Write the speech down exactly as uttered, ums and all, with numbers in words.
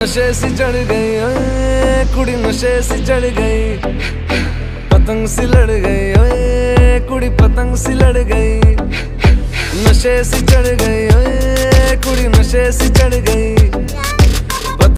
नशे सी चढ़ गई ओए कुड़ी, नशे सी चढ़ गई, पतंग सी लड़ गई ओए कुड़ी, पतंग सी लड़ गई। नशे सी चढ़ गई ओए कुड़ी, नशे सी चढ़ गई।